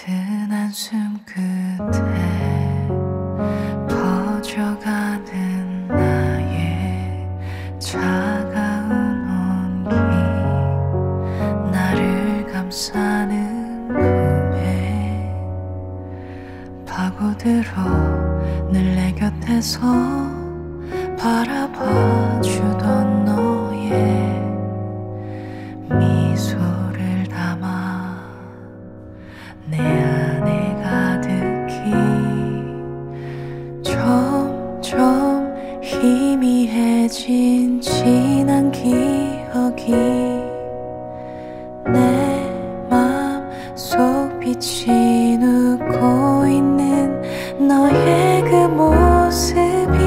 얕은 한숨 끝에 퍼져가는 나의 차가운 온기, 나를 감싸는 품에 파고들어 늘 내 곁에서 바라봐주던 너의 미소를 담아 내 안에 가득히 점점 희미해진 지난 기억이 내 맘속 빛이 누고 있는 너의 그 모습이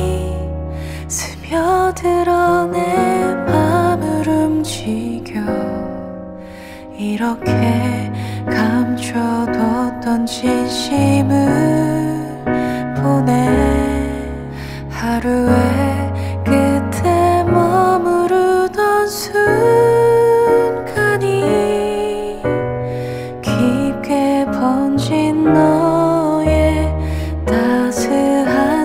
스며들어 내 맘을 움직여 이렇게 감춰뒀던 진심을 보내 하루의 끝에 머무르던 순간이 깊게 번진 너의 따스한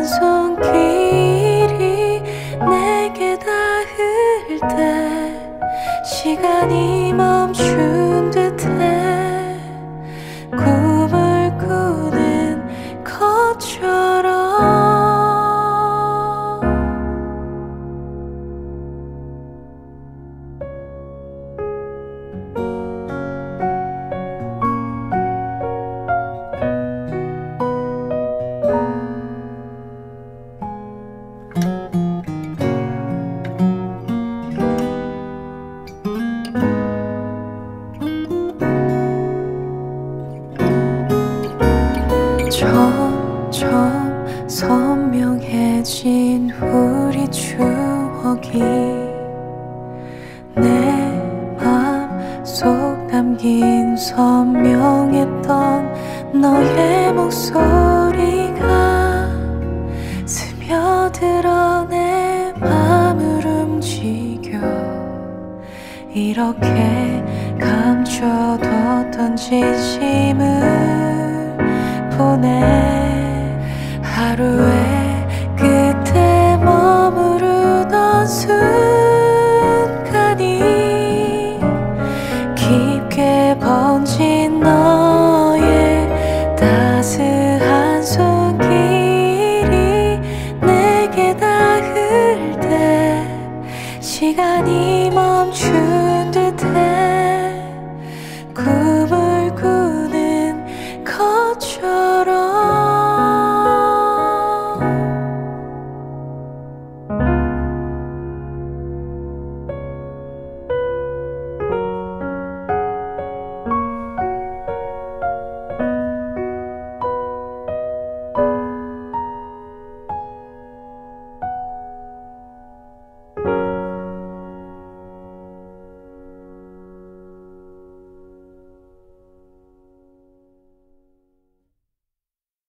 손길이 내게 닿을 때 시간이 멈춘 듯해 꿈을 꾸는 것처럼 점점 선명해진 우리 추억이 내 맘속 담긴 선명했던 너의 목소리가 스며들어 내 맘을 움직여 이렇게 감춰뒀던 진심을 보내 하루의 끝에 머무르던 순간이 깊게 번진